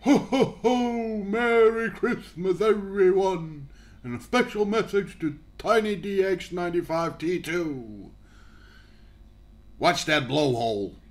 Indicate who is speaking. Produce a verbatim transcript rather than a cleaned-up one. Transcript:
Speaker 1: Ho ho ho! Merry Christmas, everyone! And a special message to Tiny D X ninety-five T two. Watch that blowhole.